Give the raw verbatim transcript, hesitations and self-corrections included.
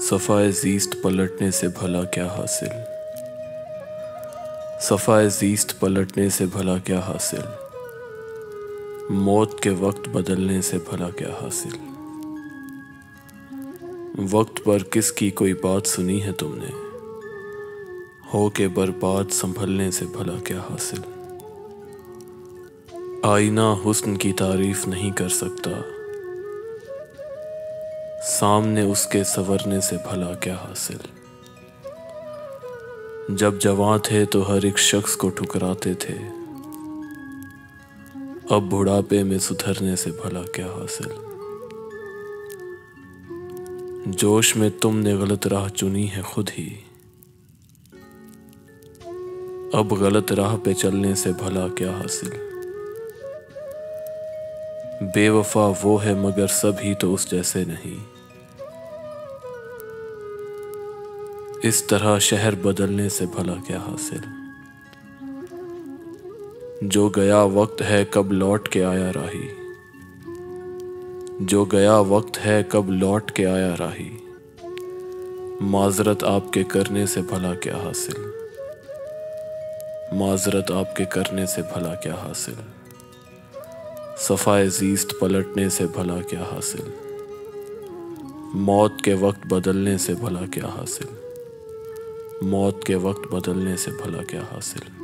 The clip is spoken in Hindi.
सफ़ाए ज़ीस्त पलटने से भला क्या हासिल। सफ़ाए ज़ीस्त पलटने से भला क्या हासिल। मौत के वक्त बदलने से भला क्या हासिल। वक्त पर किसकी कोई बात सुनी है तुमने, हो के बर्बाद संभलने से भला क्या हासिल। आईना हुस्न की तारीफ नहीं कर सकता, सामने उसके संवरने से भला क्या हासिल। जब जवां थे तो हर एक शख्स को ठुकराते थे, अब बुढ़ापे में सुधरने से भला क्या हासिल। जोश में तुमने गलत राह चुनी है खुद ही, अब गलत राह पे चलने से भला क्या हासिल। बेवफा वो है मगर सभी तो उस जैसे नहीं, इस तरह शहर बदलने से भला क्या हासिल। जो गया वक्त है कब लौट के आया राही, जो गया वक्त है कब लौट के आया राही। माजरत आपके करने से भला क्या हासिल, माजरत आपके करने से भला क्या हासिल। सफ़ाए ज़ीस्त पलटने से भला क्या हासिल। मौत के वक्त बदलने से भला क्या हासिल। मौत के वक्त बदलने से भला क्या हासिल।